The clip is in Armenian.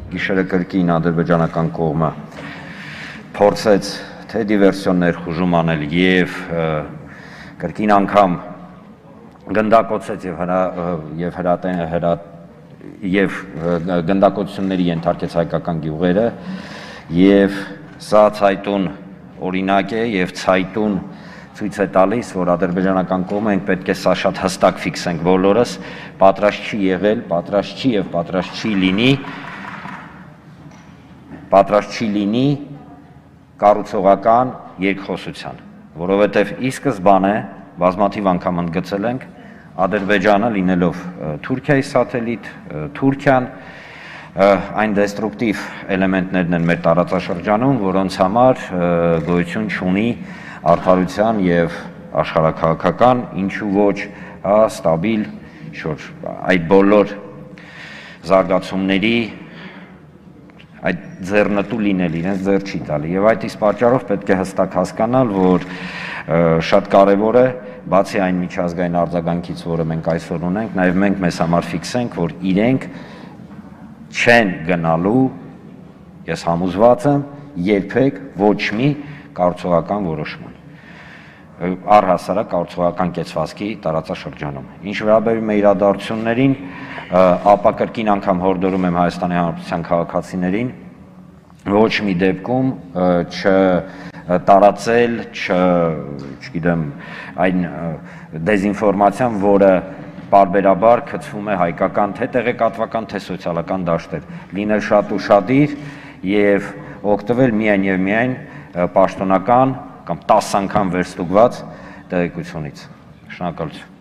գիշերը կրկին ադրբեջանական կողմը փորձեց թե դիվերսիոն ներխուժում անել եւ կրկին անգամ գնդակոծեց եւ գնդակոծությունների ենթարկեց հայկական գյուղերը եւ սա ցայտուն օրինակ է եւ ցայտուն ցույց է տալիս, որ ադրբեջանական կողմը պետք է սա շատ հստակ ֆիքսենք բոլորս, պատրաստ չի եղել, պատրաստ չի եւ պատրաստ չի լինի կառուցողական երկխոսության, որովհետև ի սկզբանե բազմաթիվ անգամ ընդգծել ենք Ադրբեջանը լինելով Թուրքիայի սատելիտ, Թուրքիան այն դեստրուկտիվ էլեմենտներն են մեր տարածաշրջանում, որոնց համար գոյություն չունի արդարության եւ աշխարհաքաղաքական, ինչու ոչ ստաբիլ շուրջ այդ բոլոր զարգացումների այդ ձեռնտու լինել իրենց ձեռ չի տալի եւ այդ իսկ պատճառով պետք է հստակ հասկանալ, որ շատ կարեւոր է բացի այն միջազգային արձագանքից, որը մենք այսօր ունենք, նաեւ մենք մեզ համար ֆիքսենք, որ իրենք չեն գնալու, ես համոզված եմ, երբեք ոչ մի կառուցողական որոշման առհասարակ կառուցողական կեցվածքի տարածաշրջանում։ Ինչ վերաբերում է իրադարձություններին, ապա կրկին անգամ հորդորում եմ Հայաստանի Հանրապետության քաղաքացիներին ոչ մի դեպքում չտարածել, չգիտեմ, այն դեզինֆորմացիան, որը պարբերաբար գծվում է հայկական թե տեղեկատվական, թե սոցիալական դաշտեր, լինել շատ ուշադիր եւ օգտվել միայն եւ միայն պաշտոնական կամ 10 անգամ վերստուգված տեղեկությունից։ Շնորհակալություն։